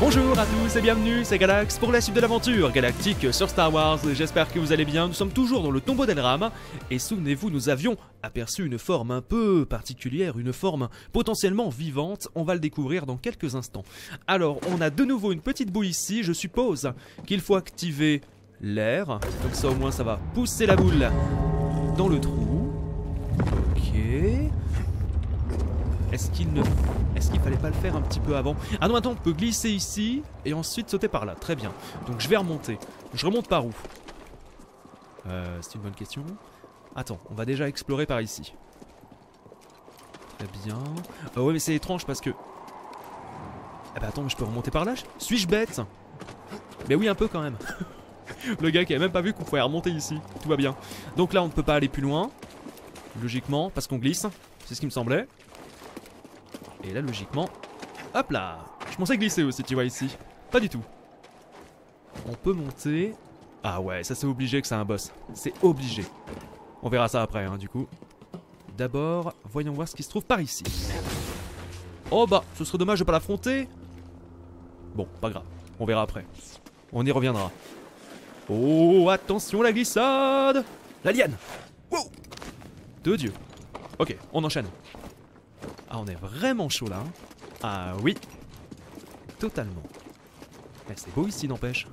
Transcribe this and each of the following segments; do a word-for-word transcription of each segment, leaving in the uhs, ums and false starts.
Bonjour à tous et bienvenue, c'est Galax pour la suite de l'aventure galactique sur Star Wars. J'espère que vous allez bien, nous sommes toujours dans le tombeau d'Elram. Et souvenez-vous, nous avions aperçu une forme un peu particulière, une forme potentiellement vivante. On va le découvrir dans quelques instants. Alors, on a de nouveau une petite boue ici, je suppose qu'il faut activer l'air. Donc ça au moins ça va pousser la boule dans le trou. Ok... Est-ce qu'il ne... Est-ce qu'il fallait pas le faire un petit peu avant? Ah non, attends, on peut glisser ici et ensuite sauter par là. Très bien. Donc je vais remonter. Je remonte par où? euh, C'est une bonne question. Attends, on va déjà explorer par ici. Très bien. Ah ouais, mais c'est étrange parce que... Ah bah attends, je peux remonter par là? Suis-je bête? Mais oui, un peu quand même. Le gars qui a même pas vu qu'on pouvait remonter ici. Tout va bien. Donc là, on ne peut pas aller plus loin. Logiquement, parce qu'on glisse. C'est ce qui me semblait. Et là, logiquement, hop là. Je pensais glisser aussi, tu vois, ici. Pas du tout. On peut monter. Ah ouais, ça c'est obligé que c'est un boss. C'est obligé. On verra ça après, hein, du coup. D'abord, voyons voir ce qui se trouve par ici. Oh bah, ce serait dommage de pas l'affronter. Bon, pas grave. On verra après. On y reviendra. Oh, attention la glissade. La liane. Wow. De Dieu. Ok, on enchaîne. Ah, on est vraiment chaud là. Hein. Ah oui. Totalement. Eh, c'est beau ici, n'empêche.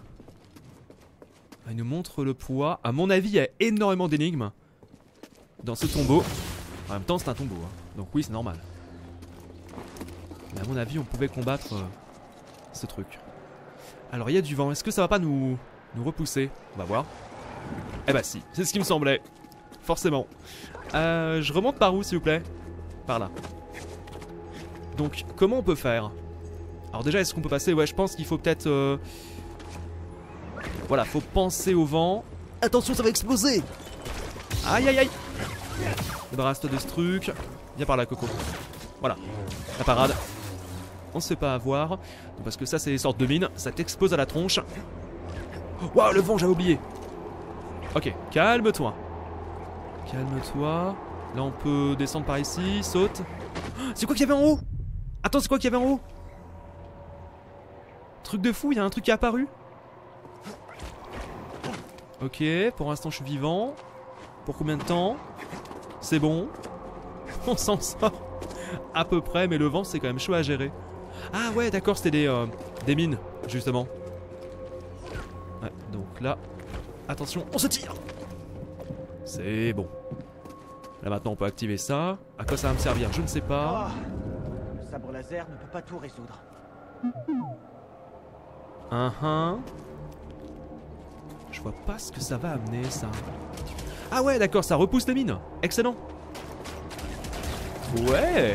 Ah, il nous montre le poids. À mon avis, il y a énormément d'énigmes dans ce tombeau. En même temps, c'est un tombeau. Hein. Donc oui, c'est normal. Mais à mon avis, on pouvait combattre euh, ce truc. Alors, il y a du vent. Est-ce que ça va pas nous, nous repousser? On va voir. Eh bah si, c'est ce qui me semblait. Forcément. Euh, je remonte par où, s'il vous plaît? Par là. Donc, comment on peut faire? Alors déjà, est-ce qu'on peut passer? Ouais, je pense qu'il faut peut-être... Euh... Voilà, faut penser au vent. Attention, ça va exploser! Aïe, aïe, aïe! Débarrasse-toi de ce truc. Viens par là, Coco. Voilà, la parade. On se fait pas avoir. Parce que ça, c'est des sortes de mines. Ça t'explose à la tronche. Waouh, le vent, j'avais oublié. Ok, calme-toi. Calme-toi. Là, on peut descendre par ici. Saute. C'est quoi qu'il y avait en haut? Attends, c'est quoi qu'il y avait en haut? Truc de fou, il y a un truc qui est apparu. Ok, pour l'instant je suis vivant. Pour combien de temps? C'est bon. On s'en sort à peu près, mais le vent c'est quand même chaud à gérer. Ah ouais, d'accord, c'était des, euh, des mines, justement. Ouais, donc là, attention, on se tire. C'est bon. Là maintenant on peut activer ça. À quoi ça va me servir? Je ne sais pas. Le sabre laser ne peut pas tout résoudre. Uh -huh. Je vois pas ce que ça va amener ça. Ah ouais d'accord, ça repousse les mines. Excellent. Ouais.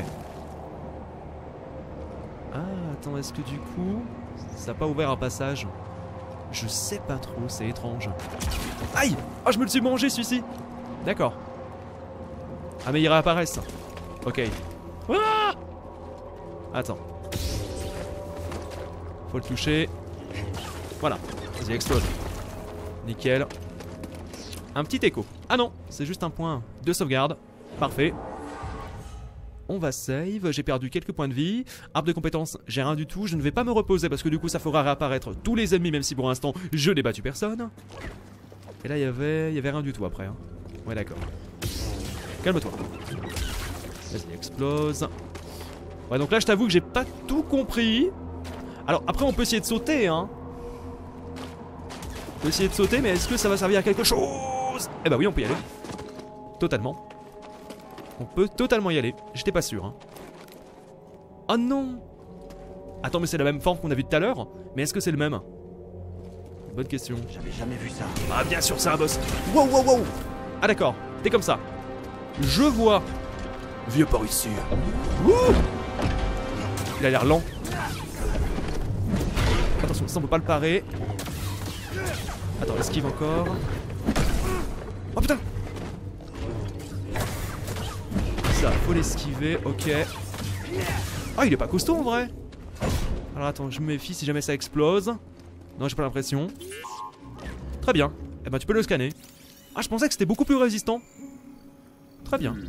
Ah attends, est-ce que du coup ça n'a pas ouvert un passage? Je sais pas trop, c'est étrange. Aïe. Oh, je me le suis mangé celui-ci. D'accord. Ah mais ils réapparaissent. Ok. Ah, attends. Faut le toucher. Voilà. Vas-y, explose. Nickel. Un petit écho. Ah non, c'est juste un point de sauvegarde. Parfait. On va save. J'ai perdu quelques points de vie. Arbre de compétences, j'ai rien du tout. Je ne vais pas me reposer parce que du coup ça fera réapparaître tous les ennemis, même si pour l'instant je n'ai battu personne. Et là il y avait, il y avait rien du tout après. Hein. Ouais d'accord. Calme-toi. Vas-y, explose. Ouais, donc là, je t'avoue que j'ai pas tout compris. Alors, après, on peut essayer de sauter, hein. On peut essayer de sauter, mais est-ce que ça va servir à quelque chose? Eh bah oui, on peut y aller. Totalement. On peut totalement y aller. J'étais pas sûr, hein. Oh non. Attends, mais c'est la même forme qu'on a vu tout à l'heure? Mais est-ce que c'est le même? Bonne question. J'avais jamais vu ça. Ah, bien sûr, c'est un boss. Wow, wow, wow. Ah d'accord, t'es comme ça. Je vois. Viens par ici. Ouh. Il a l'air lent. Attention, ça on peut pas le parer. Attends, esquive encore. Oh putain. Ça, faut l'esquiver, ok. Ah, il est pas costaud en vrai. Alors attends, je me méfie si jamais ça explose. Non, j'ai pas l'impression. Très bien. Eh ben tu peux le scanner. Ah, je pensais que c'était beaucoup plus résistant. Très bien.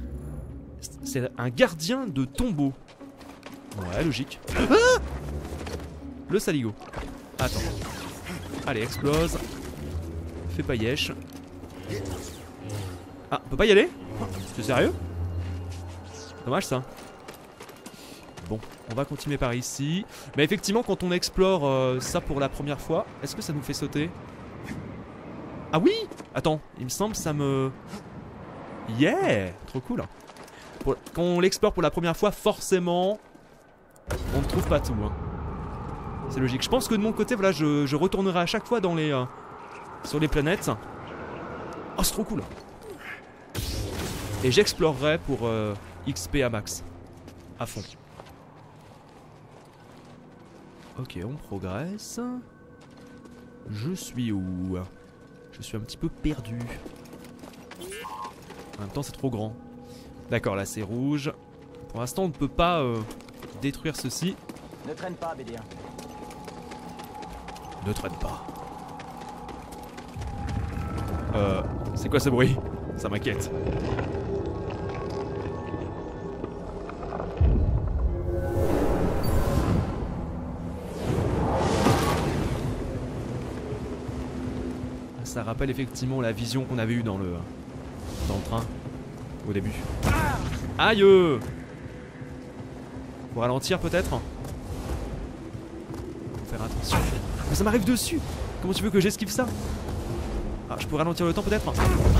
C'est un gardien de tombeau. Ouais, logique. Ah, Le saligo. Attends. Allez, explose. Fais pas yesh. Ah, on peut pas y aller? C'est sérieux? Dommage ça. Bon, on va continuer par ici. Mais effectivement, quand on explore euh, ça pour la première fois, est-ce que ça nous fait sauter? Ah oui! Attends, il me semble ça me... Yeah! Trop cool. Pour... Quand on l'explore pour la première fois, forcément, on ne trouve pas tout. Hein. C'est logique. Je pense que de mon côté, voilà, je, je retournerai à chaque fois dans les... Euh, sur les planètes. Oh, c'est trop cool. Et j'explorerai pour euh, X P à max. À fond. Ok, on progresse. Je suis où? Je suis un petit peu perdu. En même temps, c'est trop grand. D'accord, là c'est rouge. Pour l'instant, on ne peut pas euh, détruire ceci. Ne traîne pas, B D un. Ne traîne pas. Euh, c'est quoi ce bruit? Ça m'inquiète. Ça rappelle effectivement la vision qu'on avait eue dans le dans le train au début. Aïe! Faut ralentir peut-être? Faut faire attention. Mais ça m'arrive dessus! Comment tu veux que j'esquive ça? Ah, je peux ralentir le temps peut-être?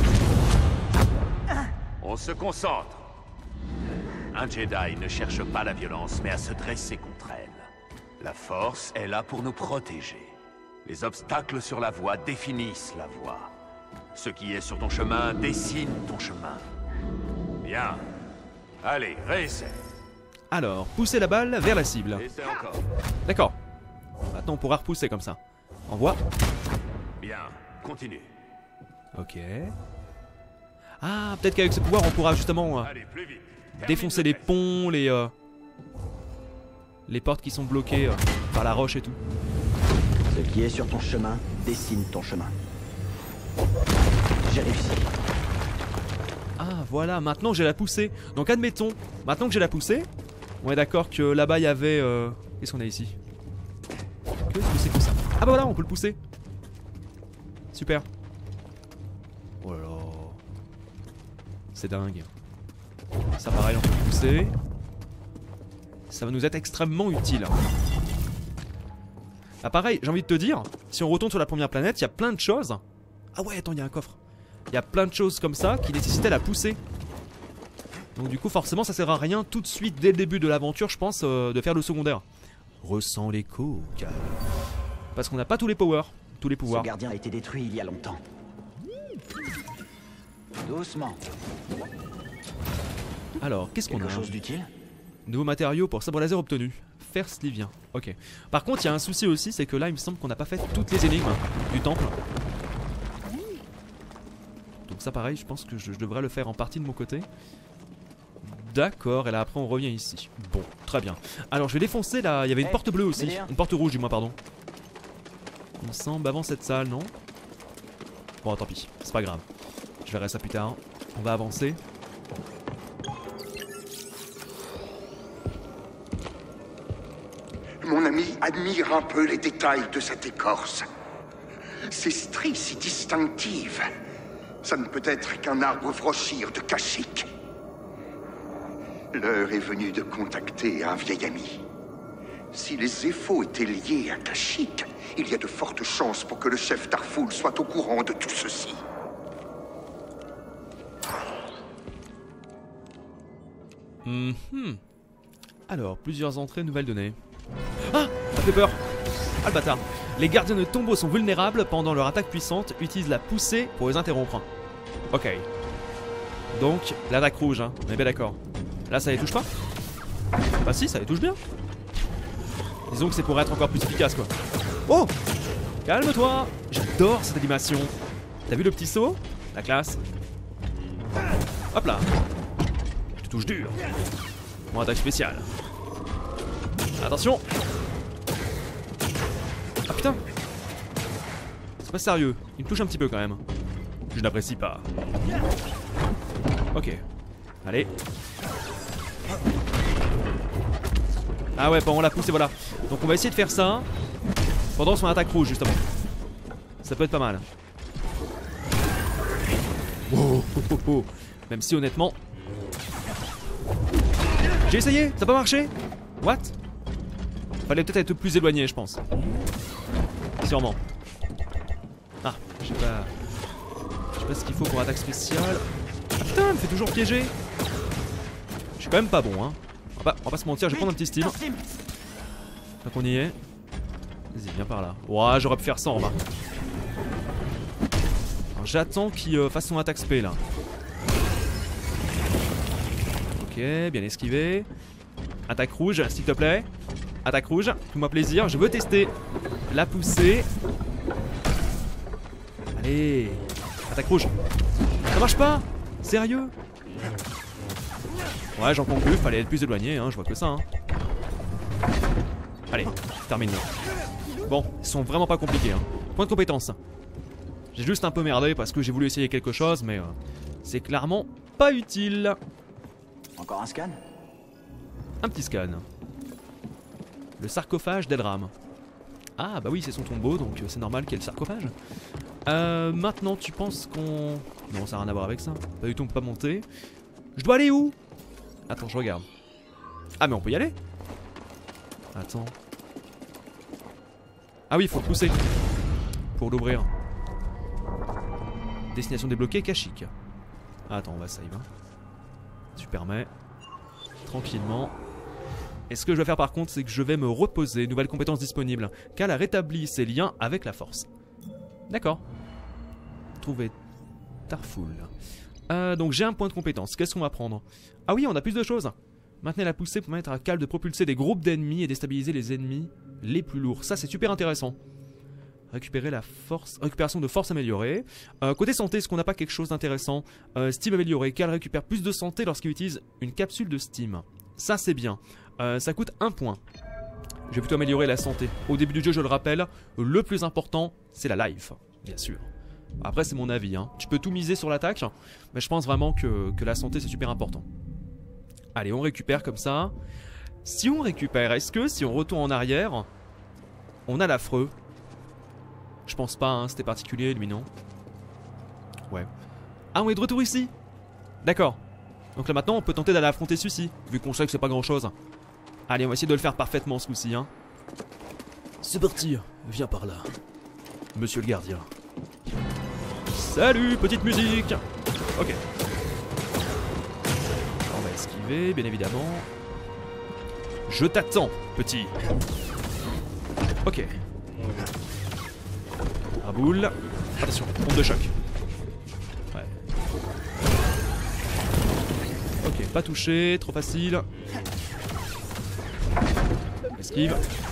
On se concentre. Un Jedi ne cherche pas la violence, mais à se dresser contre elle. La Force est là pour nous protéger. Les obstacles sur la voie définissent la voie. Ce qui est sur ton chemin dessine ton chemin. Bien. Allez, réessaie. Alors, pousser la balle vers la cible. Essaie encore. D'accord. Maintenant on pourra repousser comme ça. Envoie. Bien, continue. Ok. Ah, peut-être qu'avec ce pouvoir on pourra justement euh, Allez, plus vite. défoncer les ponts, les... Euh, les portes qui sont bloquées euh, par la roche et tout. Ce qui est sur ton chemin dessine ton chemin. J'ai réussi. Ah, voilà, maintenant j'ai la poussée. Donc admettons, maintenant que j'ai la poussée, on est d'accord que là-bas il y avait... Euh... Qu'est-ce qu'on a ici? Qu'est-ce que c'est que ça? Ah bah voilà, on peut le pousser. Super. Oh là là. C'est dingue. Ça pareil, on peut le pousser. Ça va nous être extrêmement utile. Ah pareil, j'ai envie de te dire, si on retourne sur la première planète, il y a plein de choses. Ah ouais, attends, il y a un coffre. Il y a plein de choses comme ça qui nécessitaient la poussée. Donc du coup, forcément, ça sert à rien tout de suite, dès le début de l'aventure, je pense, euh, de faire le secondaire. Ressens l'écho, calme. Parce qu'on n'a pas tous les powers, tous les pouvoirs. Ce gardien a été détruit il y a longtemps. Doucement. Alors, qu'est-ce qu'on a? Quelque chose d'utile? Nouveau matériau pour sabre laser obtenu. Fer slivien. Ok. Par contre, il y a un souci aussi, c'est que là, il me semble qu'on n'a pas fait toutes les énigmes du temple. Donc ça, pareil, je pense que je, je devrais le faire en partie de mon côté. D'accord, et là après on revient ici. Bon, très bien. Alors je vais défoncer là, il y avait une Hey, porte bleue aussi. Mélia. Une porte rouge du moins, pardon. Il me semble avant cette salle, non? Bon, tant pis, c'est pas grave. Je verrai ça plus tard. On va avancer. Mon ami admire un peu les détails de cette écorce. Ces stries si distinctives. Ça ne peut être qu'un arbre frochir de Kashyyyk. L'heure est venue de contacter un vieil ami. Si les Zeffo étaient liés à Kashyyyk, il y a de fortes chances pour que le chef Tarful soit au courant de tout ceci. Mhm. Alors, plusieurs entrées, nouvelles données. Ah, ça fait peur. Ah le bâtard. Les gardiens de tombeaux sont vulnérables pendant leur attaque puissante. Utilise la poussée pour les interrompre. Ok. Donc, l'attaque rouge, hein. On est bien d'accord. Là, ça les touche pas? Bah si, ça les touche bien. Disons que c'est pour être encore plus efficace, quoi. Oh! Calme-toi! J'adore cette animation. T'as vu le petit saut? La classe. Hop là. Tu touches dur. Mon attaque spéciale. Attention! Ah putain! C'est pas sérieux. Il me touche un petit peu quand même. Je n'apprécie pas. Ok. Allez. Ah ouais, pendant la pousse et voilà. Donc on va essayer de faire ça pendant son attaque rouge justement. Ça peut être pas mal. Oh, oh, oh, oh. Même si honnêtement... J'ai essayé, ça n'a pas marché. What? Fallait peut-être être plus éloigné je pense. Sûrement. Ah, je sais pas... Je sais pas ce qu'il faut pour attaque spéciale. Ah putain, elle me fait toujours piéger. Je suis quand même pas bon hein. On va, pas, on va pas se mentir, je vais prendre un petit steam. Tant qu'on y est. Vas-y, viens par là. Ouah, j'aurais pu faire ça en bas. Alors j'attends qu'il euh, fasse son attaque spé là. Ok, bien esquivé. Attaque rouge, s'il te plaît. Attaque rouge, fais-moi plaisir. Je veux tester la poussée. Allez. Attaque rouge. Ça marche pas? Sérieux? Ouais, j'en conclus, fallait être plus éloigné, hein, je vois que ça. Hein. Allez, termine. Bon, ils sont vraiment pas compliqués. Hein. Point de compétence. J'ai juste un peu merdé parce que j'ai voulu essayer quelque chose, mais euh, c'est clairement pas utile. Encore un scan? Un petit scan. Le sarcophage d'Elram. Ah bah oui, c'est son tombeau, donc c'est normal qu'il y ait le sarcophage. Euh, maintenant, tu penses qu'on... Non, ça n'a rien à voir avec ça. Pas du tout, on peut pas monter. Je dois aller où? Attends, je regarde. Ah mais on peut y aller. Attends. Ah oui, il faut pousser pour l'ouvrir. Destination débloquée, Kashyyyk. Attends, on va save. Hein. Tu permets. Tranquillement. Et ce que je vais faire par contre, c'est que je vais me reposer. Nouvelle compétence disponible. Cal a rétabli ses liens avec la force. D'accord. Trouver Tarful. Euh, donc j'ai un point de compétence. Qu'est-ce qu'on va prendre? Ah oui, on a plus de choses. Maintenez la poussée pour permettre à Cal de propulser des groupes d'ennemis et déstabiliser les ennemis les plus lourds. Ça, c'est super intéressant. Récupérer la force. Récupération de force améliorée. Euh, côté santé, est-ce qu'on n'a pas quelque chose d'intéressant? euh, Steam amélioré. Cal récupère plus de santé lorsqu'il utilise une capsule de Steam. Ça, c'est bien. Euh, ça coûte un point. Je vais plutôt améliorer la santé. Au début du jeu, je le rappelle, le plus important, c'est la life, bien sûr. Après, c'est mon avis. Hein. Tu peux tout miser sur l'attaque, mais je pense vraiment que, que la santé, c'est super important. Allez, on récupère comme ça. Si on récupère, est-ce que si on retourne en arrière, on a l'affreux? Je pense pas, hein, c'était particulier, lui, non? Ouais. Ah, on est de retour ici. D'accord. Donc là, maintenant, on peut tenter d'aller affronter celui-ci, vu qu'on sait que c'est pas grand-chose. Allez, on va essayer de le faire parfaitement, ce coup-ci. Hein. C'est parti. Viens par là. Monsieur le gardien. Salut, petite musique. Ok. On va esquiver, bien évidemment. Je t'attends, petit. Ok. Un boule. Attention, pompe de choc. Ouais. Ok, pas touché, trop facile. Esquive.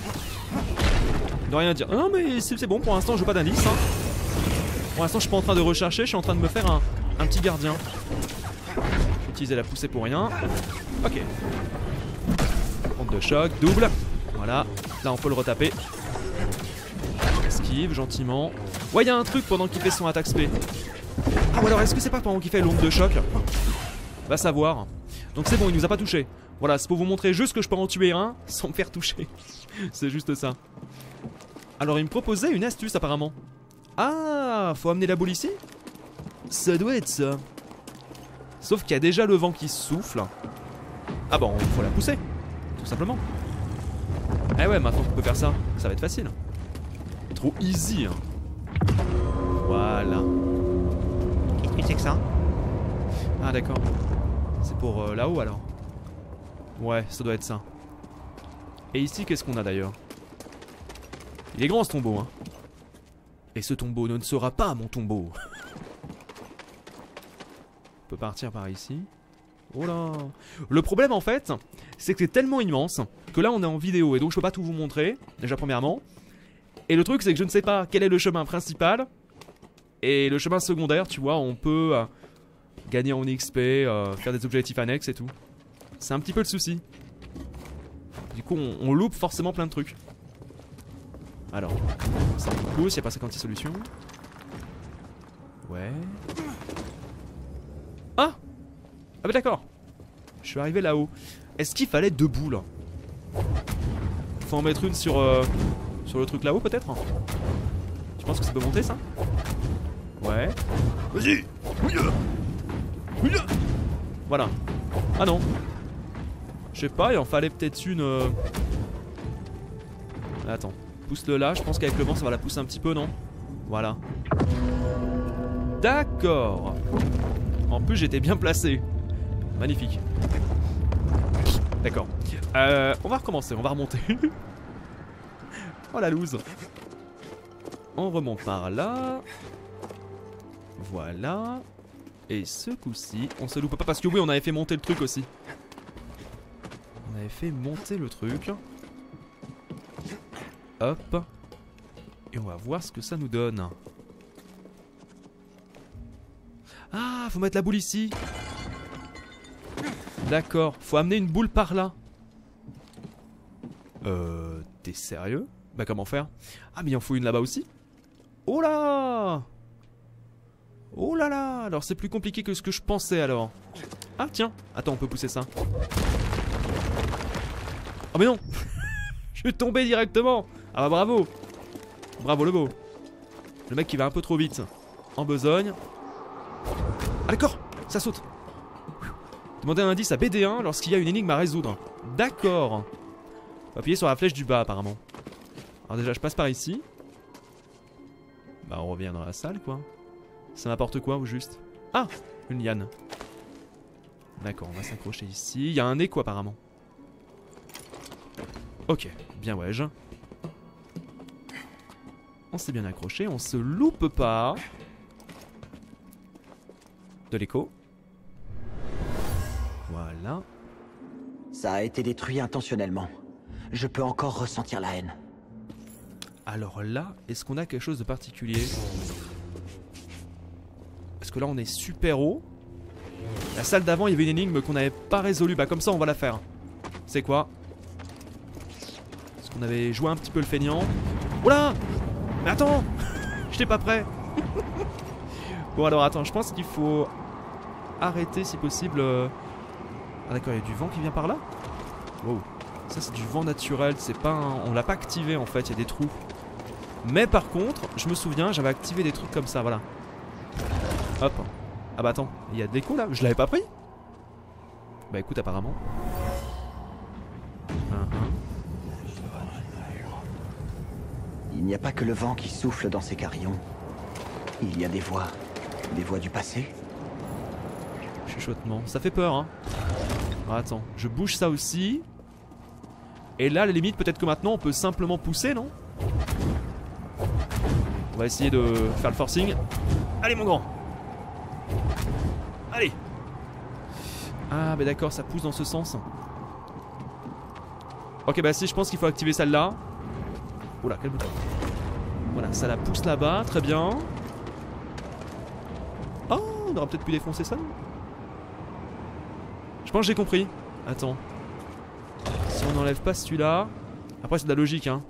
De rien dire. Non mais c'est bon, pour l'instant je veux pas d'indice. Hein. Pour l'instant je suis pas en train de rechercher, je suis en train de me faire un, un petit gardien. J'ai utilisé la poussée pour rien. Ok. Pompe de choc, double. Voilà, là on peut le retaper. Esquive gentiment. Ouais, il y a un truc pendant qu'il fait son attaque spé. Ah ou alors est-ce que c'est pas pendant qu'il fait l'onde de choc? Va savoir. Donc c'est bon, il nous a pas touché. Voilà, c'est pour vous montrer juste que je peux en tuer un sans me faire toucher. C'est juste ça. Alors il me proposait une astuce apparemment. Ah, faut amener la boule ici? Ça doit être ça. Sauf qu'il y a déjà le vent qui souffle. Ah bon, faut la pousser. Tout simplement. Eh ouais, maintenant qu'on peut faire ça, ça va être facile. Trop easy. Hein. Voilà. Qu'est-ce que c'est que ça? Ah d'accord. C'est pour euh, là-haut alors. Ouais, ça doit être ça. Et ici, qu'est-ce qu'on a d'ailleurs? Il est grand ce tombeau, hein. Et ce tombeau ne sera pas mon tombeau. On peut partir par ici. Oh là. Le problème en fait, c'est que c'est tellement immense que là on est en vidéo et donc je peux pas tout vous montrer, déjà premièrement. Et le truc c'est que je ne sais pas quel est le chemin principal. Et le chemin secondaire, tu vois, on peut euh, gagner en X P, euh, faire des objectifs annexes et tout. C'est un petit peu le souci. Du coup on, on loupe forcément plein de trucs. Alors, ça me pousse, il n'y a pas cinquante-six solutions. Ouais. Ah! Ah bah d'accord. Je suis arrivé là-haut. Est-ce qu'il fallait deux boules? Faut en mettre une sur, euh, sur le truc là-haut peut-être. Tu penses que ça peut monter ça? Ouais. Vas-y. Voilà. Ah non. Je sais pas, il en fallait peut-être une... Euh... Attends. Pousse-le là, je pense qu'avec le vent ça va la pousser un petit peu, non? Voilà. D'accord. En plus j'étais bien placé. Magnifique. D'accord. Euh, on va recommencer, on va remonter. Oh la loose. On remonte par là. Voilà. Et ce coup-ci, on se loupe pas parce que oui, on avait fait monter le truc aussi. On avait fait monter le truc. Hop. Et on va voir ce que ça nous donne. Ah, faut mettre la boule ici. D'accord, faut amener une boule par là. Euh, t'es sérieux? Bah comment faire? Ah mais il en faut une là-bas aussi. Oh là! Oh là là! Alors c'est plus compliqué que ce que je pensais alors. Ah tiens, attends, on peut pousser ça. Oh mais non! Je vais tomber directement! Ah bah bravo! Bravo le beau! Le mec qui va un peu trop vite. En besogne. Ah d'accord! Ça saute! Demandez un indice à B D un lorsqu'il y a une énigme à résoudre. D'accord! Faut appuyer sur la flèche du bas apparemment. Alors déjà je passe par ici. Bah on revient dans la salle quoi. Ça m'apporte quoi ou juste? Ah! Une liane. D'accord, on va s'accrocher ici. Il y a un écho apparemment. Ok, bien ouais. On s'est bien accroché, on se loupe pas. De l'écho. Voilà. Ça a été détruit intentionnellement. Je peux encore ressentir la haine. Alors là, est-ce qu'on a quelque chose de particulier? Parce que là on est super haut. La salle d'avant il y avait une énigme qu'on n'avait pas résolue. Bah comme ça on va la faire. C'est quoi? Parce qu'on avait joué un petit peu le feignant. Oula! Mais attends! J'étais pas prêt. Bon alors attends, je pense qu'il faut arrêter si possible. Ah d'accord, il y a du vent qui vient par là. Wow. Ça c'est du vent naturel, c'est pas un... on l'a pas activé en fait, il y a des trous. Mais par contre, je me souviens, j'avais activé des trucs comme ça, voilà. Hop. Ah bah attends, il y a de l'écho là, je l'avais pas pris. Bah écoute apparemment. Uh-huh. Il n'y a pas que le vent qui souffle dans ces carillons. Il y a des voix. Des voix du passé. Chuchotement, ça fait peur hein. Ah, attends, je bouge ça aussi. Et là, à la limite, peut-être que maintenant on peut simplement pousser, non? On va essayer de faire le forcing. Allez mon grand. Allez. Ah bah d'accord, ça pousse dans ce sens. Ok bah si, je pense qu'il faut activer celle-là. Oula, quel bouton. Voilà, ça la pousse là-bas, très bien. Oh, on aurait peut-être pu défoncer ça. Je pense que j'ai compris. Attends. Si on n'enlève pas celui-là... Après c'est de la logique hein.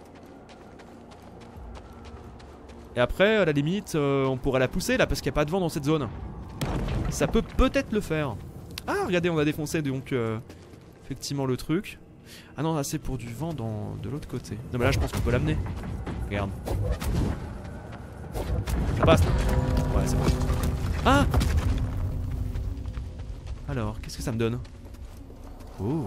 Et après à la limite euh, on pourrait la pousser là parce qu'il n'y a pas de vent dans cette zone. Ça peut peut-être le faire. Ah regardez, on a défoncé donc euh, effectivement le truc. Ah non là c'est pour du vent dans, de l'autre côté. Non mais là je pense qu'on peut l'amener. Regarde. Ça passe. Ouais c'est bon. Ah. Alors qu'est-ce que ça me donne? Oh.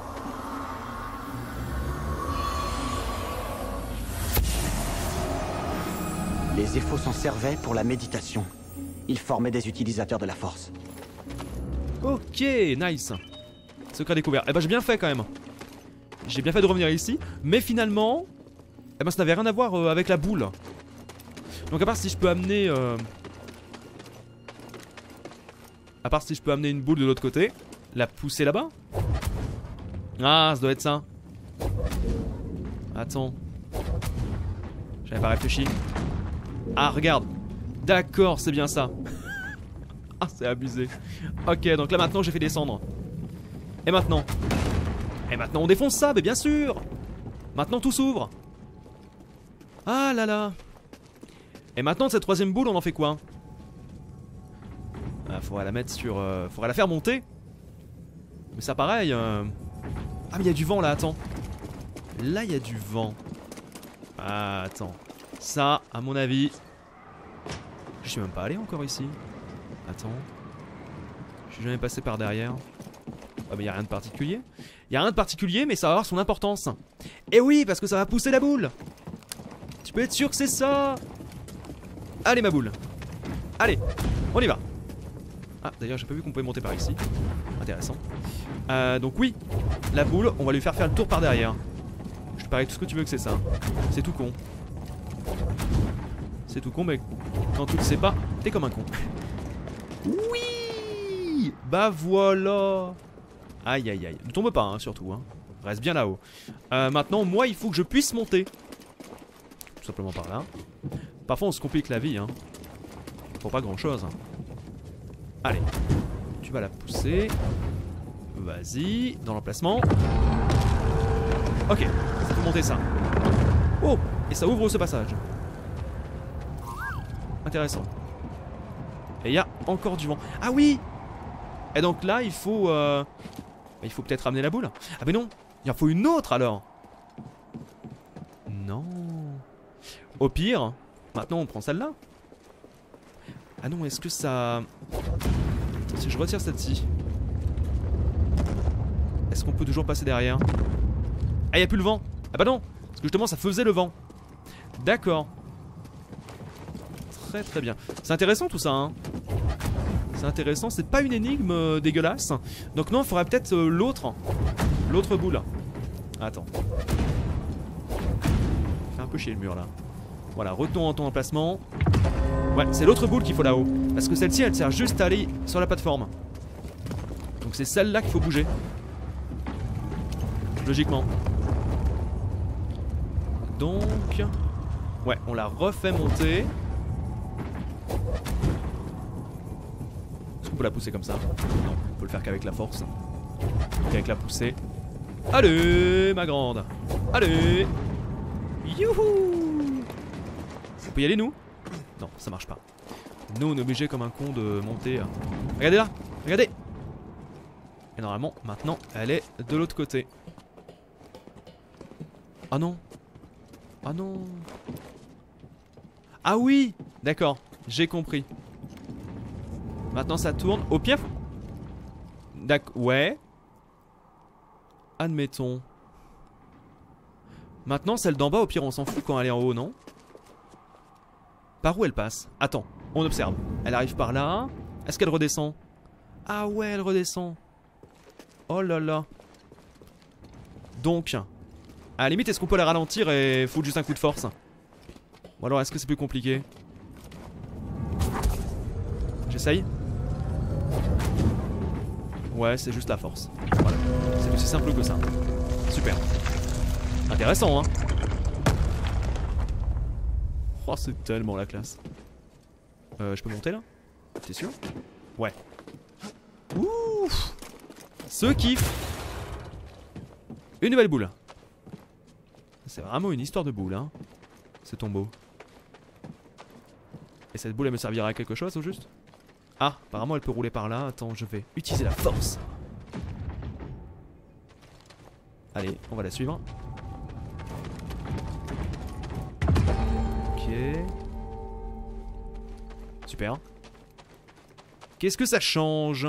Les Éphos s'en servaient pour la méditation. Ils formaient des utilisateurs de la force. Ok, nice. Secret découvert. Eh ben j'ai bien fait quand même. J'ai bien fait de revenir ici. Mais finalement, eh ben ça n'avait rien à voir euh, avec la boule. Donc à part si je peux amener... Euh... À part si je peux amener une boule de l'autre côté. La pousser là-bas. Ah, ça doit être ça. Attends. J'avais pas réfléchi. Ah, regarde. D'accord, c'est bien ça. Ah, c'est abusé. Ok, donc là maintenant j'ai fait descendre. Et maintenant? Et maintenant on défonce ça, mais bien sûr. Maintenant tout s'ouvre. Ah là là. Et maintenant de cette troisième boule on en fait quoi? Ah, faudrait la mettre sur... Euh, faudrait la faire monter. Mais ça pareil... Euh... Ah mais il y a du vent là, attends. Là il y a du vent. Ah attends. Ça, à mon avis... Je suis même pas allé encore ici. Attends. Je suis jamais passé par derrière. Ah mais il y a rien de particulier. Il y a rien de particulier mais ça va avoir son importance. Et oui, parce que ça va pousser la boule. Tu peux être sûr que c'est ça. Allez ma boule. Allez, on y va. Ah d'ailleurs j'ai pas vu qu'on pouvait monter par ici. Intéressant. Euh, donc oui, la boule, on va lui faire faire le tour par derrière. Je te parie tout ce que tu veux que c'est ça. C'est tout con. C'est tout con mais quand tu le sais pas, t'es comme un con. Oui. Bah voilà. Aïe aïe aïe. Ne tombe pas hein, surtout hein. Reste bien là-haut. euh, Maintenant moi il faut que je puisse monter. Tout simplement par là. Parfois on se complique la vie hein. Pour pas grand chose. Allez. Tu vas la pousser. Vas-y. Dans l'emplacement. Ok. Ça peut monter ça. Oh. Et ça ouvre ce passage. Intéressant. Et il y a encore du vent. Ah oui. Et donc là il faut euh... il faut peut-être ramener la boule. Ah mais non. Il en faut une autre alors. Non. Au pire, maintenant on prend celle-là. Ah non, est-ce que ça... Attends, si je retire celle-ci, est-ce qu'on peut toujours passer derrière? Ah, il n'y a plus le vent. Ah bah non, parce que justement ça faisait le vent. D'accord. Très très bien. C'est intéressant tout ça hein. C'est intéressant, c'est pas une énigme euh, dégueulasse. Donc non, il faudrait peut-être euh, l'autre. L'autre boule. Attends. Fait un peu chier le mur là. Voilà, retenons en ton emplacement. Ouais, c'est l'autre boule qu'il faut là-haut. Parce que celle-ci, elle sert juste à aller sur la plateforme. Donc c'est celle-là qu'il faut bouger. Logiquement. Donc... Ouais, on la refait monter. Est-ce qu'on peut la pousser comme ça? Non, on peut le faire qu'avec la force. Qu'avec la poussée. Allez, ma grande. Allez. Youhou. On peut y aller nous? Non, ça marche pas. Nous on est obligé comme un con de monter. Regardez là, regardez. Et normalement maintenant elle est de l'autre côté. Ah non. Ah non. Ah oui. D'accord, j'ai compris. Maintenant ça tourne. Au pire. D'accord, ouais. Admettons. Maintenant celle d'en bas au pire on s'en fout quand elle est en haut, non? Par où elle passe? Attends, on observe. Elle arrive par là. Est-ce qu'elle redescend? Ah ouais, elle redescend. Oh là là. Donc, à la limite, est-ce qu'on peut la ralentir et foutre juste un coup de force? Ou alors est-ce que c'est plus compliqué? J'essaye. Ouais, c'est juste la force. Voilà. C'est aussi simple que ça. Super. Intéressant, hein? Oh, c'est tellement la classe. Euh, je peux monter là? T'es sûr? Ouais. Ouf! Ce kiff! Une nouvelle boule. C'est vraiment une histoire de boule, hein. C'est tombeau. Et cette boule, elle me servira à quelque chose au juste? Ah, apparemment elle peut rouler par là. Attends, je vais utiliser la force. Allez, on va la suivre. Ok. Super. Qu'est-ce que ça change?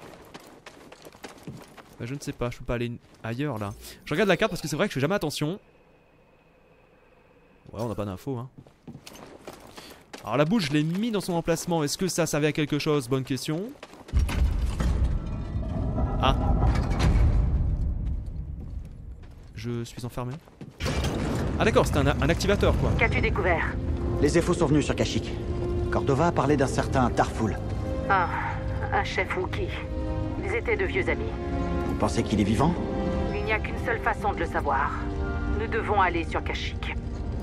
Bah, je ne sais pas, je peux pas aller ailleurs là. Je regarde la carte parce que c'est vrai que je fais jamais attention. Ouais, on n'a pas d'infos hein. Alors la boule je l'ai mis dans son emplacement. Est-ce que ça servait à quelque chose? Bonne question. Ah. Je suis enfermé. Ah d'accord, c'était un, un activateur quoi. Qu'as-tu découvert? Les Zeffos sont venus sur Kashyyyk. Cordova a parlé d'un certain Tarful. Ah, un chef Wookie. Ils étaient de vieux amis. Vous pensez qu'il est vivant? Il n'y a qu'une seule façon de le savoir. Nous devons aller sur Kashyyyk.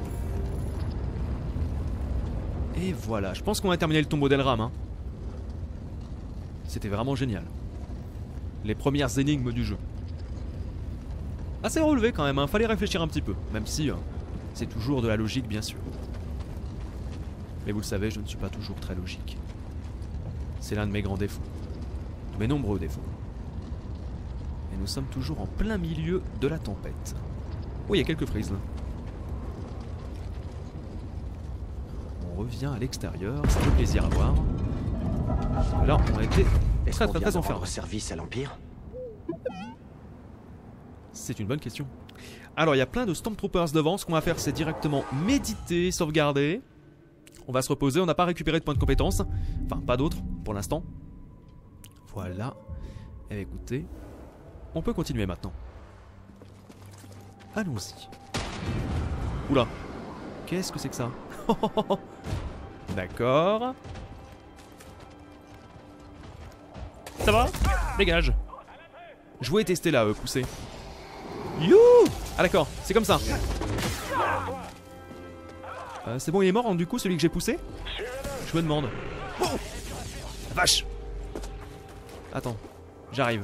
Et voilà, je pense qu'on a terminé le tombeau d'Elram hein. C'était vraiment génial. Les premières énigmes du jeu. Assez relevé quand même, hein. Fallait réfléchir un petit peu. Même si euh, c'est toujours de la logique bien sûr. Mais vous le savez, je ne suis pas toujours très logique. C'est l'un de mes grands défauts. De mes nombreux défauts. Et nous sommes toujours en plein milieu de la tempête. Oh, il y a quelques frises là. On revient à l'extérieur, ça fait plaisir à voir. Parce que là, on a été Est-ce très qu'on très vient très de rendre enfermés. service à l'Empire? C'est une bonne question. Alors, il y a plein de Stormtroopers devant. Ce qu'on va faire, c'est directement méditer, sauvegarder. On va se reposer. On n'a pas récupéré de points de compétence. Enfin, pas d'autres pour l'instant. Voilà. Et écoutez, on peut continuer maintenant. Allons-y. Oula. Qu'est-ce que c'est que ça? D'accord. Ça va? Dégage. Je voulais tester là, euh, pousser. You. Ah d'accord, c'est comme ça. Euh, c'est bon, il est mort, hein, du coup, celui que j'ai poussé? Je me demande. Oh la vache. Attends, j'arrive.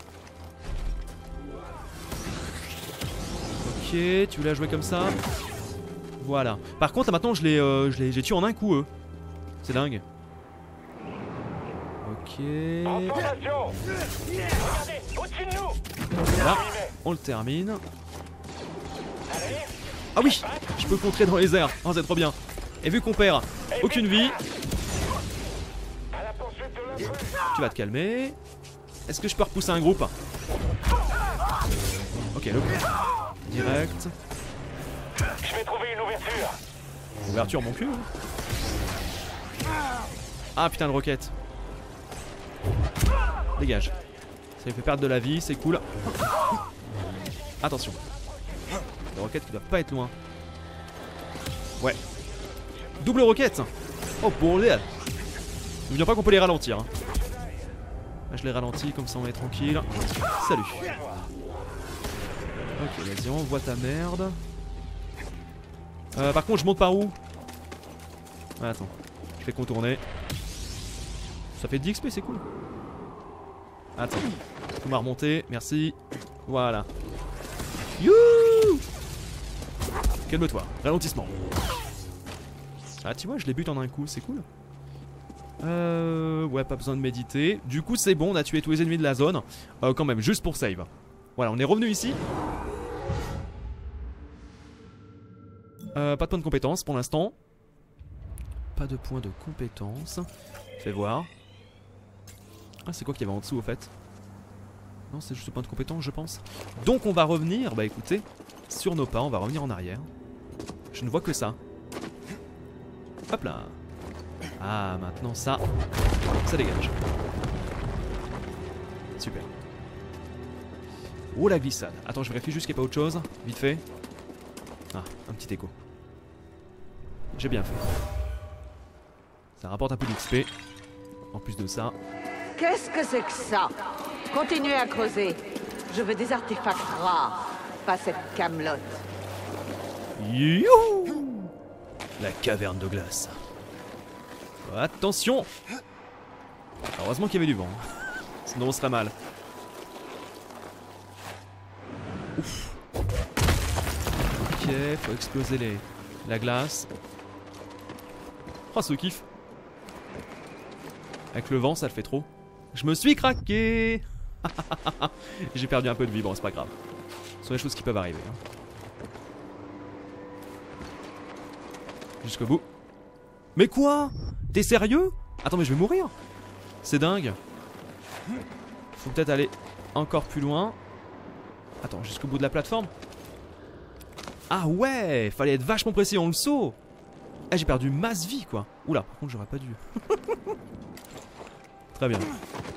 Ok, tu voulais jouer comme ça. Voilà. Par contre, là maintenant, je l'ai euh, je l'ai- j'ai tué en un coup, eux. C'est dingue. Ok. Là, on le termine. Ah oui, je peux contrer dans les airs. Oh, c'est trop bien. Et vu qu'on perd aucune vie, tu vas te calmer. Est-ce que je peux repousser un groupe? Ok, le direct. Je vais trouver une ouverture. Ouverture, mon cul. Hein. Ah putain de roquette. Dégage. Ça lui fait perdre de la vie, c'est cool. Attention. Les roquettes qui doivent pas être loin. Ouais. Double roquette. Oh bordel. N'oublions pas qu'on peut les ralentir. Hein. Là, je les ralentis comme ça on est tranquille. Salut. Ok, vas-y, envoie ta merde. Euh, par contre, je monte par où? Ouais, attends. Je fais contourner. Ça fait dix X P, c'est cool. Attends. Tout m'a remonté, merci. Voilà. Youhou! Calme-toi, ralentissement. Ah, tu vois, je les bute en un coup, c'est cool. Euh. Ouais, pas besoin de méditer. Du coup, c'est bon, on a tué tous les ennemis de la zone. Euh, quand même, juste pour save. Voilà, on est revenu ici. Euh, pas de points de compétence pour l'instant. Pas de points de compétence. Fais voir. Ah, c'est quoi qu'il y avait en dessous au fait? Non, c'est juste le point de compétence, je pense. Donc, on va revenir, bah écoutez, sur nos pas, on va revenir en arrière. Je ne vois que ça. Hop là. Ah, maintenant ça, ça dégage. Super. Oh la glissade. Attends, je vérifie juste qu'il n'y a pas autre chose. Vite fait. Ah, un petit écho. J'ai bien fait. Ça rapporte un peu d'X P. En plus de ça. Qu'est-ce que c'est que ça? Continuez à creuser. Je veux des artefacts rares, pas cette camelote. Youhou! La caverne de glace. Attention! Heureusement qu'il y avait du vent. Sinon on serait mal. Ouf. Ok, faut exploser les... la glace. Oh, ce kiff. Avec le vent, ça le fait trop. Je me suis craqué. J'ai perdu un peu de vie, bon c'est pas grave. Ce sont des choses qui peuvent arriver. Hein. Jusqu'au bout. Mais quoi? T'es sérieux? Attends, mais je vais mourir. C'est dingue. Faut peut-être aller encore plus loin. Attends, jusqu'au bout de la plateforme. Ah ouais, fallait être vachement précis en le saut. Ah, j'ai perdu masse vie quoi. Oula, par contre j'aurais pas dû. Très bien.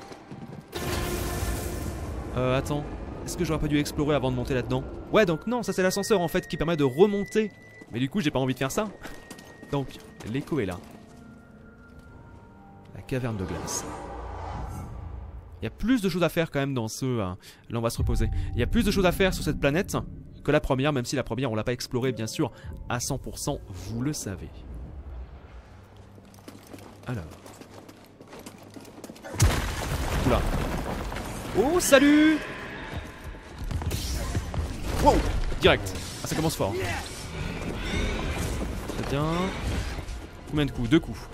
Euh, attends. Est-ce que j'aurais pas dû explorer avant de monter là-dedans? Ouais, donc non, ça c'est l'ascenseur en fait qui permet de remonter. Mais du coup, j'ai pas envie de faire ça. Donc, l'écho est là. La caverne de glace. Il y a plus de choses à faire quand même dans ce... Hein. Là, on va se reposer. Il y a plus de choses à faire sur cette planète que la première, même si la première, on l'a pas explorée, bien sûr, à cent pour cent, vous le savez. Alors... Oula. Oh, salut! Wow! Direct. Ah, ça commence fort. Très bien. Combien de coups? Deux coups.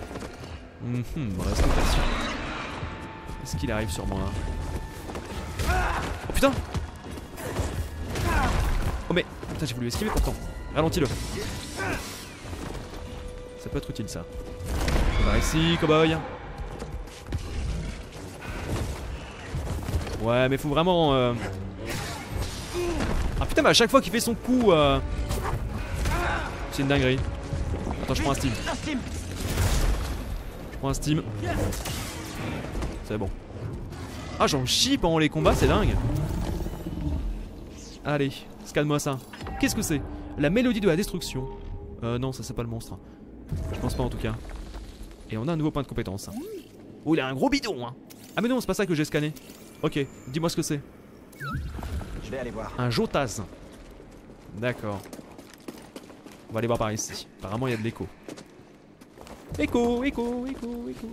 Mmh, reste patient. Est-ce qu'il arrive sur moi? putain. Oh mais, putain j'ai voulu esquiver pourtant. Ralentis-le. Ça peut être utile ça. On va ici, cowboy. Ouais mais faut vraiment... Euh... Ah putain mais à chaque fois qu'il fait son coup... Euh... C'est une dinguerie. Attends je prends un steam. Je prends un steam. C'est bon. Ah j'en chie pendant les combats, c'est dingue. Allez, scanne-moi ça. Qu'est-ce que c'est? La mélodie de la destruction. Euh non ça c'est pas le monstre. Je pense pas en tout cas. Et on a un nouveau point de compétence. Oh il a un gros bidon hein. Ah mais non c'est pas ça que j'ai scanné. Ok, dis-moi ce que c'est. Je vais aller voir. Un Jotaz. D'accord. On va aller voir par ici. Apparemment il y a de l'écho. Écho, écho, écho, écho.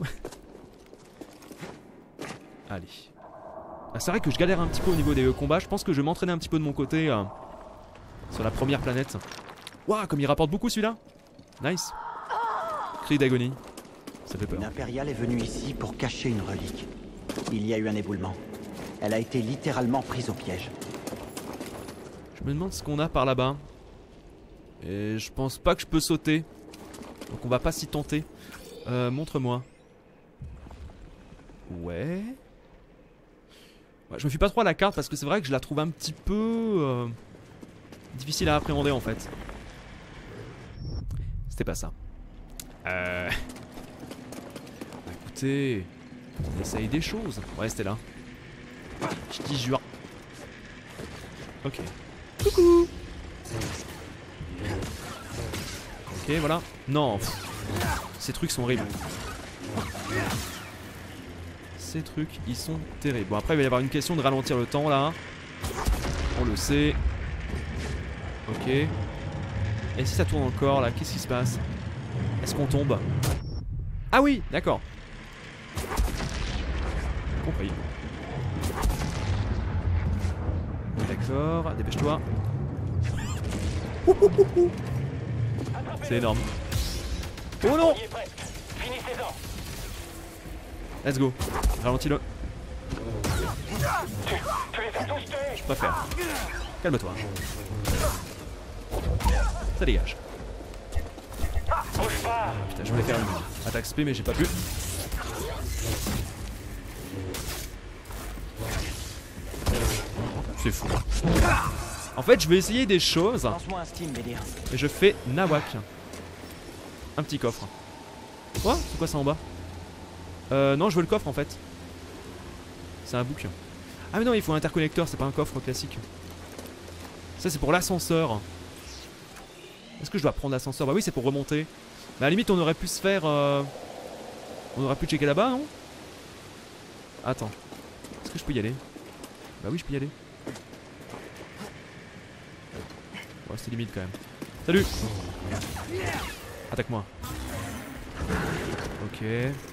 Allez. Ah, c'est vrai que je galère un petit peu au niveau des euh, combats. Je pense que je vais m'entraîner un petit peu de mon côté euh, sur la première planète. Waouh, comme il rapporte beaucoup celui-là. Nice. Cri d'agonie. Ça fait peur. Une impériale est venue ici pour cacher une relique. Il y a eu un éboulement. Elle a été littéralement prise au piège. Je me demande ce qu'on a par là-bas. Et je pense pas que je peux sauter. Donc on va pas s'y tenter. Euh, montre-moi. Ouais. Ouais. Je me fie pas trop à la carte parce que c'est vrai que je la trouve un petit peu euh, difficile à appréhender en fait. C'était pas ça. Euh... Bah, écoutez, on essaye des choses. Ouais, c'était là. Je t'y jure. Ok. Coucou. Ok, voilà. Non. Pff. Ces trucs sont horribles. Ces trucs, ils sont terribles. Bon, après, il va y avoir une question de ralentir le temps, là. On le sait. Ok. Et si ça tourne encore, là, qu'est-ce qui se passe? Est-ce qu'on tombe? Ah oui, d'accord. Compris. D'accord, dépêche-toi. C'est énorme. Oh non! Let's go. Ralentis-le. Je préfère. Calme-toi. Ça dégage. Putain, je voulais faire une attaque spé mais j'ai pas pu. C'est fou. En fait, je vais essayer des choses. Et je fais nawak. Un petit coffre. Quoi? C'est quoi ça en bas? Euh, non, je veux le coffre en fait. C'est un bouc. Ah mais non, il faut un interconnecteur, c'est pas un coffre classique. Ça c'est pour l'ascenseur. Est-ce que je dois prendre l'ascenseur? Bah oui, c'est pour remonter. Mais à la limite, on aurait pu se faire... Euh... On aurait pu checker là-bas, non? Attends. Est-ce que je peux y aller? Bah oui, je peux y aller. Ouais, c'est limite quand même. Salut! Attaque-moi. Ok.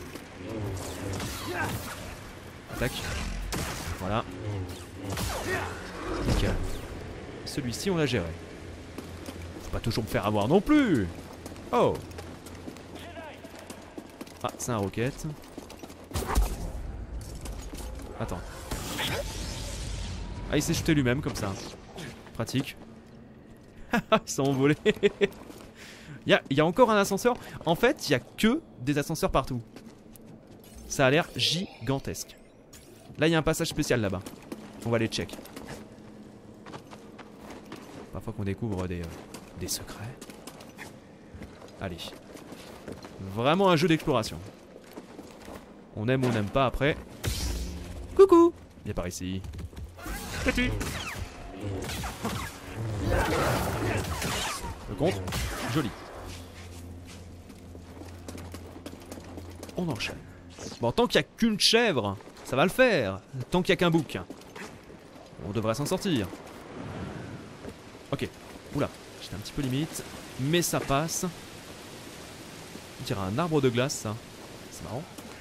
Attaque. Voilà. Nickel. Celui-ci, on l'a géré. Faut pas toujours me faire avoir non plus. Oh. Ah, c'est un roquette. Attends. Ah, il s'est jeté lui-même comme ça. Pratique. Il s'est envolé. Il y a, y a encore un ascenseur. En fait, il y a que des ascenseurs partout. Ça a l'air gigantesque. Là, il y a un passage spécial là-bas. On va aller check. Parfois qu'on découvre des, euh, des secrets. Allez. Vraiment un jeu d'exploration. On aime ou on n'aime pas après. Coucou. Viens par ici. Petit. Le compte. Joli. On enchaîne. Bon, tant qu'il n'y a qu'une chèvre, ça va le faire. Tant qu'il n'y a qu'un bouc, on devrait s'en sortir. Ok. Oula, j'étais un petit peu limite. Mais ça passe. On dirait un arbre de glace, ça. C'est marrant.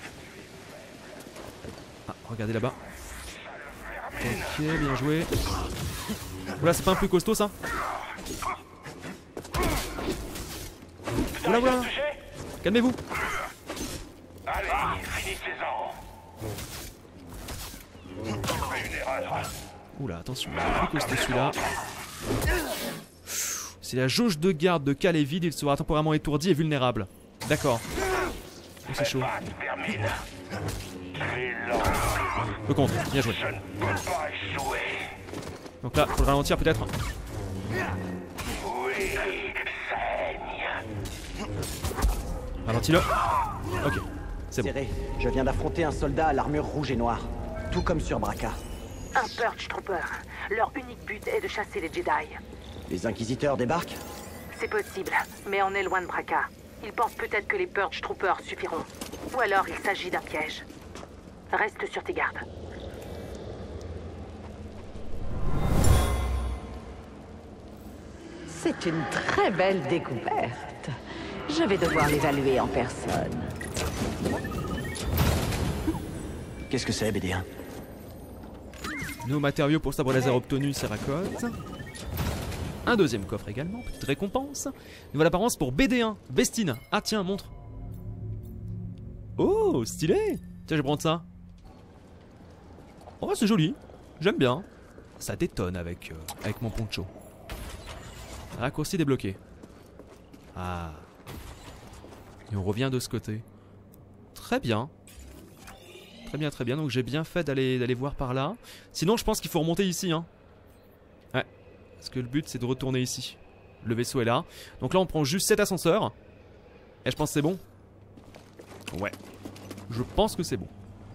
Ah, regardez là-bas. Ok, bien joué. Oula, c'est pas un peu costaud, ça? Oula, oula. Calmez-vous. Allez, finissez-en. Une erreur. Oula, attention, il est plus costaud celui-là. Si la jauge de garde de Cal est vide, il sera temporairement étourdi et vulnérable. D'accord. Oh, c'est chaud. Le contre, bien joué. Donc là, faut le ralentir peut-être. Ralentis-le. Ok, c'est bon. Serré, je viens d'affronter un soldat à l'armure rouge et noire. Tout comme sur Braca. Un Purge Trooper. Leur unique but est de chasser les Jedi. Les inquisiteurs débarquent? C'est possible, mais on est loin de Braca. Ils pensent peut-être que les Purge Troopers suffiront. Ou alors il s'agit d'un piège. Reste sur tes gardes. C'est une très belle découverte. Je vais devoir l'évaluer en personne. Qu'est-ce que c'est, B D un? Nos matériaux pour sabre laser obtenus, Seracote. Un deuxième coffre également, petite récompense. Nouvelle apparence pour B D un, Vestine. Ah tiens, montre. Oh, stylé. Tiens, je vais prendre ça. Oh, c'est joli. J'aime bien. Ça détonne avec, euh, avec mon poncho. Raccourci débloqué. Ah. Et on revient de ce côté. Très bien. Très bien, très bien. Donc j'ai bien fait d'aller d'aller voir par là. Sinon, je pense qu'il faut remonter ici. Hein. Ouais. Parce que le but, c'est de retourner ici. Le vaisseau est là. Donc là, on prend juste cet ascenseur. Et je pense que c'est bon. Ouais. Je pense que c'est bon.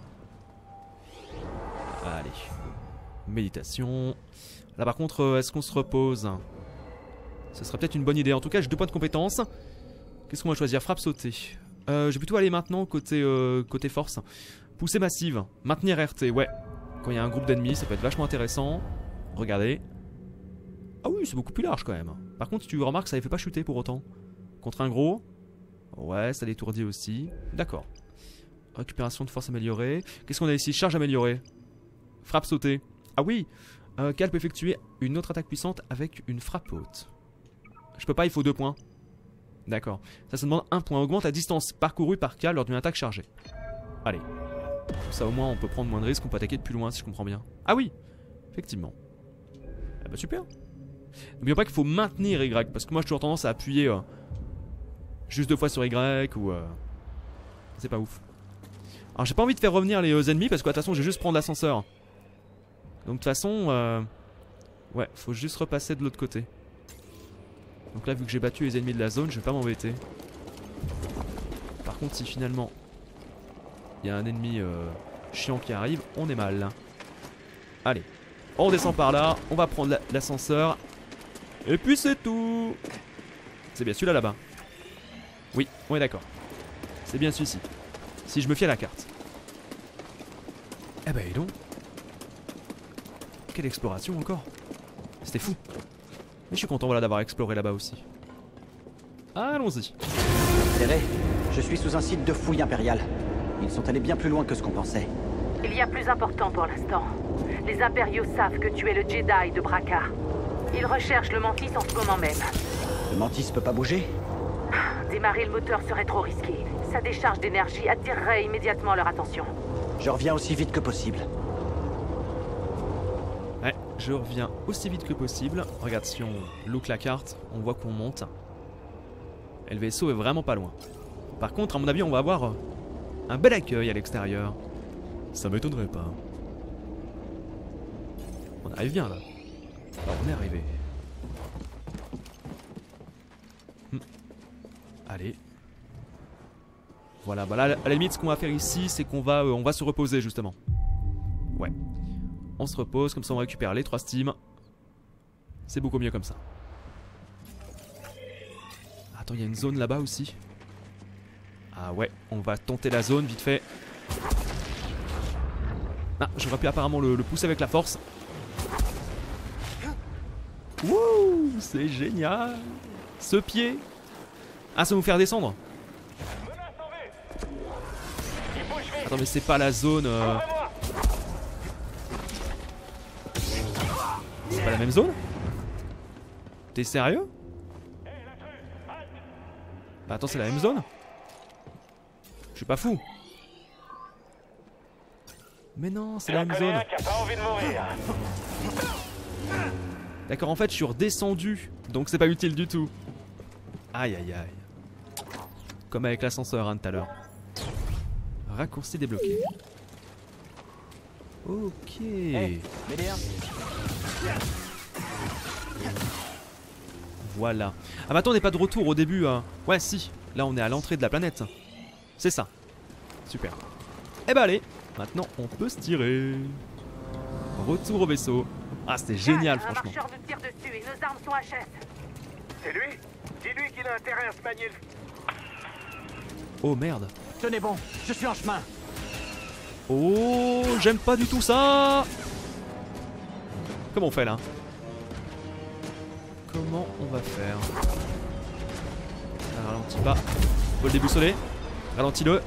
Allez. Méditation. Là, par contre, euh, est-ce qu'on se repose? Ce serait peut-être une bonne idée. En tout cas, j'ai deux points de compétence. Qu'est-ce qu'on va choisir? Frappe sauter. Euh, je vais plutôt aller maintenant côté, euh, côté force. Poussée massive. Maintenir R T, ouais. Quand il y a un groupe d'ennemis, ça peut être vachement intéressant. Regardez. Ah oui, c'est beaucoup plus large quand même. Par contre, tu remarques, ça ne les fait pas chuter pour autant. Contre un gros. Ouais, ça l'étourdit aussi. D'accord. Récupération de force améliorée. Qu'est-ce qu'on a ici? Charge améliorée. Frappe sautée. Ah oui. euh, Cal peut effectuer une autre attaque puissante avec une frappe haute. Je peux pas, il faut deux points. D'accord. Ça, ça demande un point. Augmente la distance parcourue par Cal lors d'une attaque chargée. Allez. Ça, au moins, on peut prendre moins de risques. On peut attaquer de plus loin, si je comprends bien. Ah oui. Effectivement. Ah bah super. N'oublions pas qu'il faut maintenir Y. Parce que moi, j'ai toujours tendance à appuyer euh, juste deux fois sur Y ou... Euh... C'est pas ouf. Alors, j'ai pas envie de faire revenir les euh, ennemis parce que, de toute façon, je vais juste prendre l'ascenseur. Donc, de toute façon... Euh... Ouais, faut juste repasser de l'autre côté. Donc là, vu que j'ai battu les ennemis de la zone, je vais pas m'embêter. Par contre, si finalement il y a un ennemi euh, chiant qui arrive, on est mal. Allez, on descend par là, on va prendre l'ascenseur. Et puis c'est tout. C'est bien celui-là là-bas. Oui, on est d'accord. C'est bien celui-ci. Si je me fie à la carte. Eh ben, dis donc. Quelle exploration encore. C'était fou. Mais je suis content voilà, d'avoir exploré là-bas aussi. Allons-y. Serré, je suis sous un site de fouille impériale. Ils sont allés bien plus loin que ce qu'on pensait. Il y a plus important pour l'instant. Les impériaux savent que tu es le Jedi de Braca. Ils recherchent le Mantis en ce moment même. Le Mantis peut pas bouger? Démarrer le moteur serait trop risqué. Sa décharge d'énergie attirerait immédiatement leur attention. Je reviens aussi vite que possible. Ouais, je reviens aussi vite que possible. Regarde, si on look la carte, on voit qu'on monte. Et le vaisseau est vraiment pas loin. Par contre, à mon avis, on va avoir un bel accueil à l'extérieur. Ça m'étonnerait pas. On arrive bien là. Alors, on est arrivé. Hmm. Allez. Voilà, bah là, à la limite, ce qu'on va faire ici, c'est qu'on va, euh, on va se reposer justement. Ouais. On se repose, comme ça on récupère les trois steams. C'est beaucoup mieux comme ça. Attends, il y a une zone là-bas aussi. Ah ouais, on va tenter la zone vite fait. Ah, j'aurais pu apparemment le, le pousser avec la force. Wouh, c'est génial. Ce pied. Ah, ça va nous faire descendre. Attends, mais c'est pas la zone... Euh... C'est pas la même zone? T'es sérieux? Bah attends, c'est la même zone? Je suis pas fou. Mais non, c'est la même zone. D'accord, en fait, je suis redescendu. Donc c'est pas utile du tout. Aïe, aïe, aïe. Comme avec l'ascenseur, hein, tout à l'heure. Raccourci débloqué. Ok. Hey, Médéen. Voilà. Ah, maintenant, on n'est pas de retour au début. Hein. Ouais, si. Là, on est à l'entrée de la planète. C'est ça. Super. Eh ben, allez. Maintenant, on peut se tirer. Retour au vaisseau. Ah, c'était génial, Jack, franchement. Un marcheur nous tire dessus et nos armes sont H S. C'est lui? Dis-lui qu'il a intérêt à se manier le... Oh, merde. Tenez bon, je suis en chemin. Oh, j'aime pas du tout ça. Comment on fait là? Comment on va faire? Ça ralentit pas. Faut le déboussoler. Ralentis-le.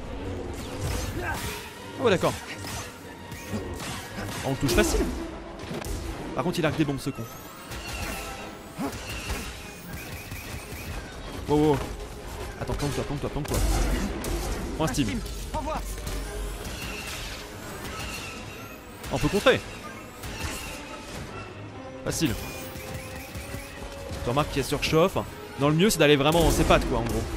Oh d'accord. On le touche facile. Par contre il arque des bombes ce con. Wow, wow. Attends, plante-toi, plante-toi, plante-toi. Prends un Steam. On peut contrer. Facile. Tu remarques qu'il surchauffe. Non, le mieux c'est d'aller vraiment dans ses pattes quoi en gros.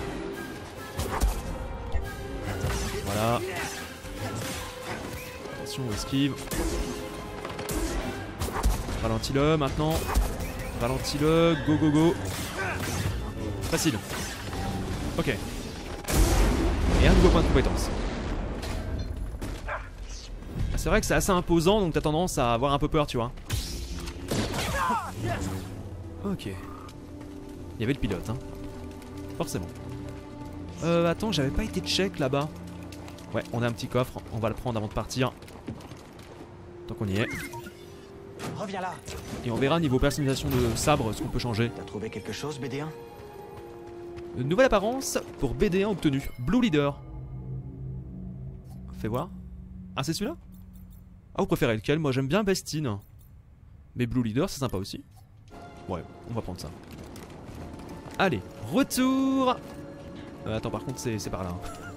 Voilà. Attention, on esquive. Ralentis-le maintenant. Ralentis-le. Go go go. Facile. Ok. Et un nouveau point de compétence. C'est vrai que c'est assez imposant donc t'as tendance à avoir un peu peur tu vois. Ok. Il y avait le pilote hein. Forcément. Euh attends j'avais pas été check là-bas. Ouais on a un petit coffre. On va le prendre avant de partir. Tant qu'on y est. Reviens là. Et on verra niveau personnalisation de sabre ce qu'on peut changer. T'as trouvé quelque chose, B D un? Une nouvelle apparence pour B D un obtenu. Blue Leader. Fais voir. Ah c'est celui-là? Ah vous préférez lequel? Moi j'aime bien Bestine. Mais Blue Leader c'est sympa aussi. Ouais, on va prendre ça. Allez, retour euh, Attends par contre c'est par là.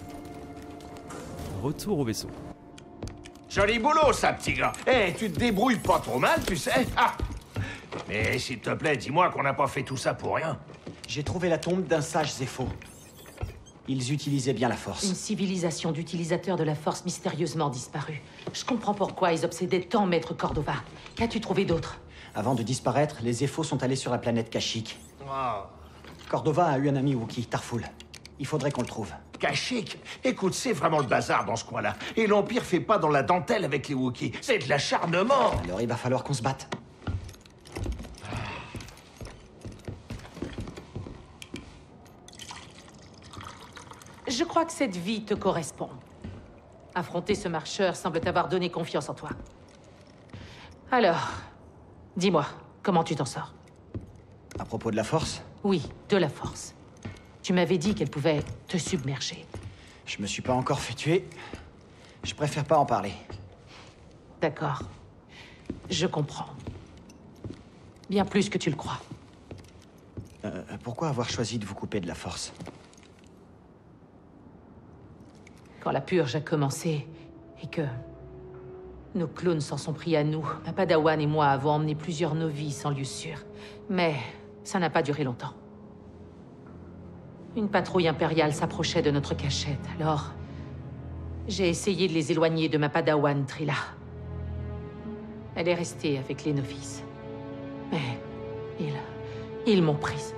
Retour au vaisseau. Joli boulot, ça, petit gars. Eh, tu te débrouilles pas trop mal, tu sais. Ah. Mais s'il te plaît, dis-moi qu'on n'a pas fait tout ça pour rien. J'ai trouvé la tombe d'un sage Zepho. Ils utilisaient bien la force. Une civilisation d'utilisateurs de la force mystérieusement disparue. Je comprends pourquoi ils obsédaient tant Maître Cordova. Qu'as-tu trouvé d'autre? Avant de disparaître, les Zepho sont allés sur la planète Kashyyyk. Oh. Cordova a eu un ami Wookiee, Tarful. Il faudrait qu'on le trouve. Kashyyyk. Écoute, c'est vraiment le bazar dans ce coin-là. Et l'Empire fait pas dans la dentelle avec les Wookiees. C'est de l'acharnement. Alors il va falloir qu'on se batte. Je crois que cette vie te correspond. Affronter ce marcheur semble t'avoir donné confiance en toi. Alors, dis-moi, comment tu t'en sors? À propos de la force, Oui, de la force. Tu m'avais dit qu'elle pouvait te submerger. je me suis pas encore fait tuer. Je préfère pas en parler. D'accord. Je comprends. Bien plus que tu le crois. Euh, pourquoi avoir choisi de vous couper de la force? Quand la purge a commencé, et que nos clones s'en sont pris à nous, ma Padawan et moi avons emmené plusieurs novices en lieu sûr. Mais ça n'a pas duré longtemps. Une patrouille impériale s'approchait de notre cachette, alors j'ai essayé de les éloigner de ma Padawan Trilla. Elle est restée avec les novices. Mais ils... ils m'ont prise.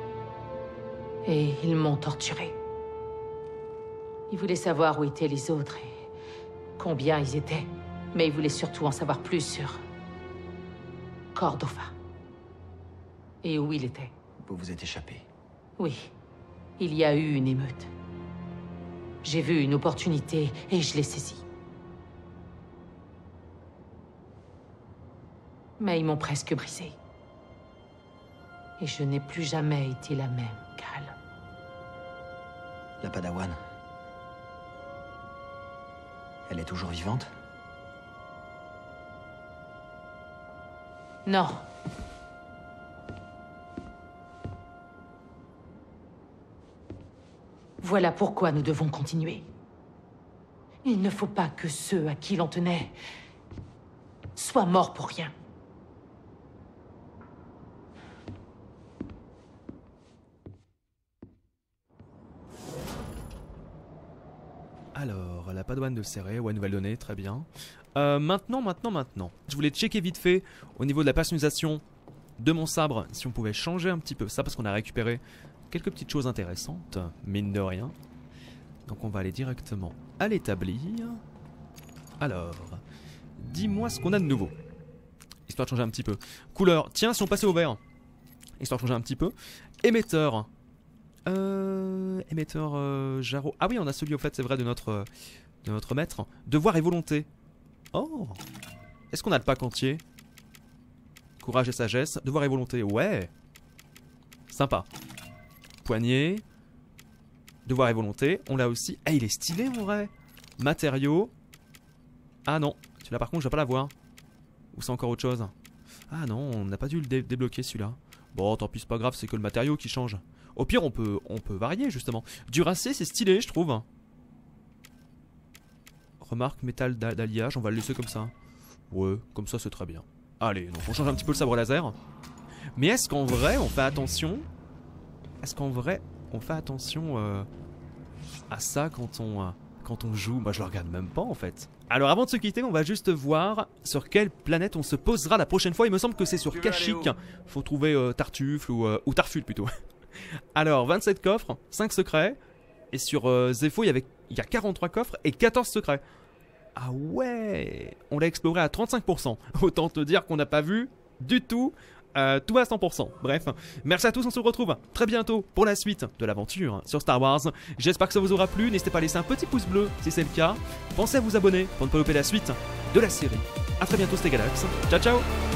Et ils m'ont torturée. Ils voulaient savoir où étaient les autres et combien ils étaient. Mais ils voulaient surtout en savoir plus sur Cordova. Et où il était. Vous vous êtes échappé. Oui, il y a eu une émeute. J'ai vu une opportunité et je l'ai saisie. Mais ils m'ont presque brisée. Et je n'ai plus jamais été la même, Cal. La Padawan. Elle est toujours vivante? Non. Voilà pourquoi nous devons continuer. Il ne faut pas que ceux à qui l'on tenait soient morts pour rien. Alors, la Padawan de Serré, ouais, nouvelle donnée, très bien. Euh, maintenant, maintenant, maintenant. Je voulais checker vite fait au niveau de la personnalisation de mon sabre, si on pouvait changer un petit peu ça, parce qu'on a récupéré quelques petites choses intéressantes, mine de rien. Donc on va aller directement à l'établir. Alors, dis-moi ce qu'on a de nouveau. Histoire de changer un petit peu. Couleur, tiens, si on passait au vert. Histoire de changer un petit peu. Émetteur. Euh, émetteur euh, Jarreau. Ah oui, on a celui au fait, c'est vrai, de notre, de notre maître. Devoir et volonté. Oh. Est-ce qu'on a le pack entier? Courage et sagesse. Devoir et volonté. Ouais. Sympa. Poignée. Devoir et volonté. On l'a aussi. Ah, il est stylé en vrai. Matériaux. Ah non. Celui-là par contre, je vais pas l'avoir. Ou c'est encore autre chose? Ah non, on n'a pas dû le dé débloquer celui-là. Bon, tant pis, c'est pas grave, c'est que le matériau qui change. Au pire, on peut, on peut varier justement. Duracé, c'est stylé, je trouve. Remarque, métal d'alliage, on va le laisser comme ça. Ouais, comme ça, c'est très bien. Allez, donc on change un petit peu le sabre laser. Mais est-ce qu'en vrai, on fait attention? Est-ce qu'en vrai, on fait attention euh, à ça quand on, euh, quand on joue? Moi, je le regarde même pas en fait. Alors avant de se quitter, on va juste voir sur quelle planète on se posera la prochaine fois. Il me semble que c'est sur Kashyyyk. Faut trouver euh, Tartuffe ou, euh, ou Tarful plutôt. Alors vingt-sept coffres, cinq secrets. Et sur euh, Zepho, il y avait, il y a quarante-trois coffres et quatorze secrets. Ah ouais, on l'a exploré à trente-cinq pour cent. Autant te dire qu'on n'a pas vu du tout euh, tout à cent pour cent. Bref, merci à tous, on se retrouve très bientôt pour la suite de l'aventure sur Star Wars. J'espère que ça vous aura plu, n'hésitez pas à laisser un petit pouce bleu si c'est le cas. Pensez à vous abonner pour ne pas louper la suite de la série. A très bientôt, c'était Galax. Ciao ciao.